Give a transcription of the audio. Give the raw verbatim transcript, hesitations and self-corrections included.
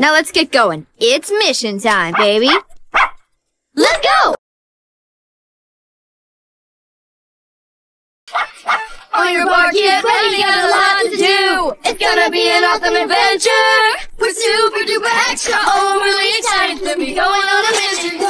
Now let's get going. It's mission time, baby. Let's go! On your mark, get ready, got a lot to do. It's gonna be an awesome adventure. We're super duper extra, overly excited to be going on a mission.